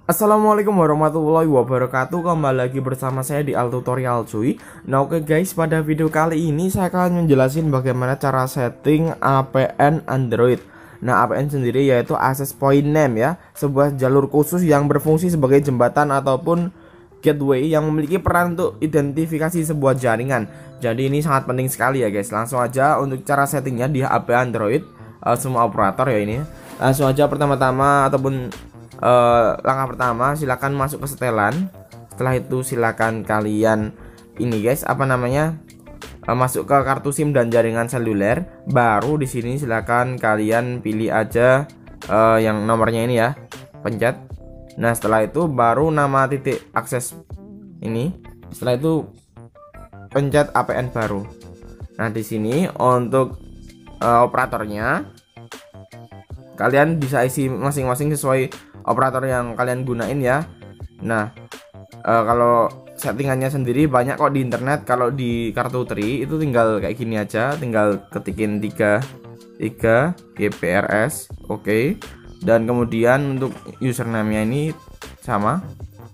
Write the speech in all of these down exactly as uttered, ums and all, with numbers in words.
Assalamualaikum warahmatullahi wabarakatuh. Kembali lagi bersama saya di Al Tutorial cuy. Nah oke okay guys, pada video kali ini saya akan menjelaskan bagaimana cara setting A P N Android. Nah A P N sendiri yaitu Access Point Name ya, sebuah jalur khusus yang berfungsi sebagai jembatan ataupun gateway yang memiliki peran untuk identifikasi sebuah jaringan. Jadi ini sangat penting sekali ya guys. Langsung aja untuk cara settingnya di H P Android, uh, semua operator ya ini. Langsung aja pertama-tama ataupun Uh, langkah pertama silakan masuk ke setelan. Setelah itu silakan kalian ini guys apa namanya uh, masuk ke kartu SIM dan jaringan seluler. Baru di sini silakan kalian pilih aja uh, yang nomornya ini ya, pencet. Nah setelah itu baru nama titik akses ini. Setelah itu pencet A P N baru. Nah di sini untuk uh, operatornya kalian bisa isi masing-masing sesuai operator yang kalian gunain ya. Nah e, kalau settingannya sendiri banyak kok di internet. Kalau di kartu Tri itu tinggal kayak gini aja, tinggal ketikin tiga tiga G P R S, oke okay. Dan kemudian untuk username-nya ini sama,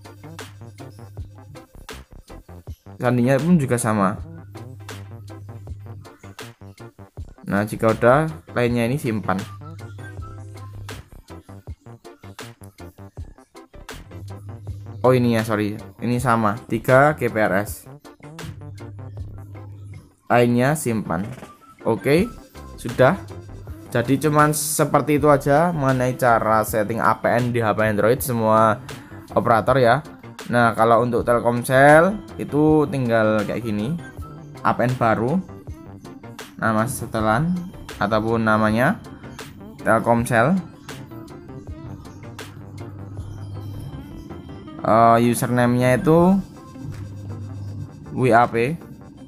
sandinya pun juga sama. Nah jika udah, lainnya ini simpan. Oh ini ya, sorry, ini sama tiga G P R S, lainnya simpan. Oke, sudah. Jadi cuman seperti itu aja mengenai cara setting A P N di H P Android semua operator ya. Nah kalau untuk Telkomsel itu tinggal kayak gini, A P N baru, nama setelan ataupun namanya Telkomsel. Uh, username-nya itu W A P.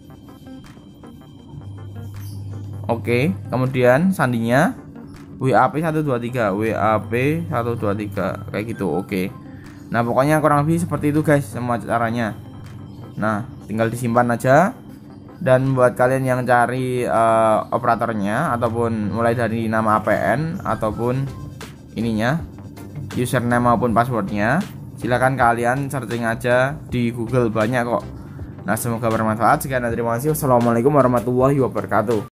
Oke, kemudian sandinya W A P satu dua tiga, W A P satu dua tiga kayak gitu. Oke. Nah, pokoknya kurang lebih seperti itu guys semua caranya. Nah, tinggal disimpan aja. Dan buat kalian yang cari uh, operatornya ataupun mulai dari nama A P N ataupun ininya, username maupun passwordnya, silakan kalian searching aja di Google, banyak kok. Nah semoga bermanfaat. Sekian dan terima kasih. Wassalamualaikum warahmatullahi wabarakatuh.